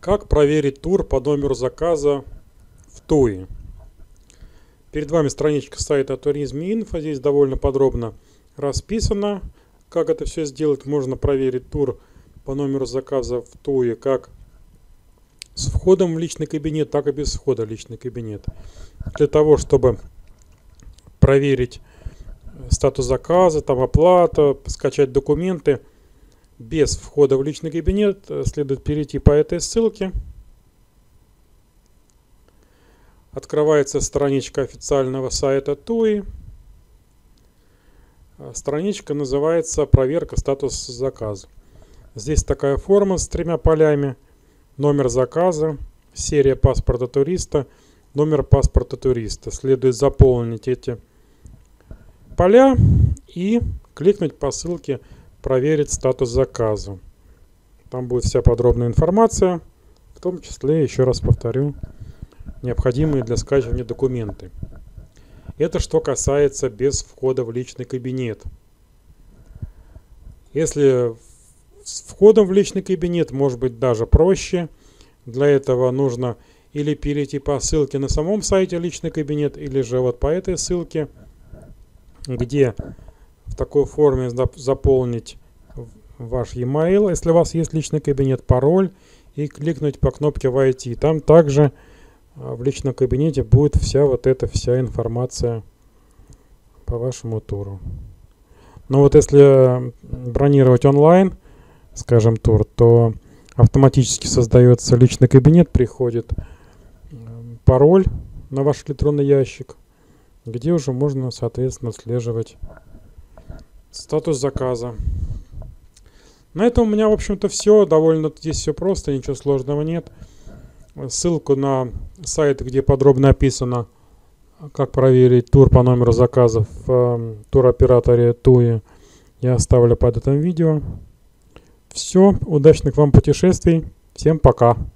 Как проверить тур по номеру заказа в ТУИ? Перед вами страничка сайта Туризм.Инфо. Здесь довольно подробно расписано, как это все сделать. Можно проверить тур по номеру заказа в ТУИ как с входом в личный кабинет, так и без входа в личный кабинет. Для того, чтобы проверить статус заказа, там оплата, скачать документы без входа в личный кабинет, следует перейти по этой ссылке. Открывается страничка официального сайта ТУИ. Страничка называется «Проверка статуса заказа». Здесь такая форма с 3 полями. Номер заказа, серия паспорта туриста, номер паспорта туриста. Следует заполнить эти поля и кликнуть по ссылке «Проверить статус заказа». Там будет вся подробная информация, в том числе, еще раз повторю, необходимые для скачивания документы. Это что касается без входа в личный кабинет. Если с входом в личный кабинет, может быть даже проще. Для этого нужно или перейти по ссылке на самом сайте личный кабинет, или же вот по этой ссылке, где в такой форме заполнить ваш e-mail, если у вас есть личный кабинет, пароль, и кликнуть по кнопке «Войти». Там также в личном кабинете будет вся информация по вашему туру. Но вот если бронировать онлайн, скажем, тур, то автоматически создается личный кабинет, приходит пароль на ваш электронный ящик, где уже можно, соответственно, отслеживать статус заказа. На этом у меня, в общем-то, все. Довольно здесь все просто, ничего сложного нет. Ссылку на сайт, где подробно описано, как проверить тур по номеру заказа в туроператоре ТУИ, я оставлю под этим видео. Все, удачных вам путешествий. Всем пока.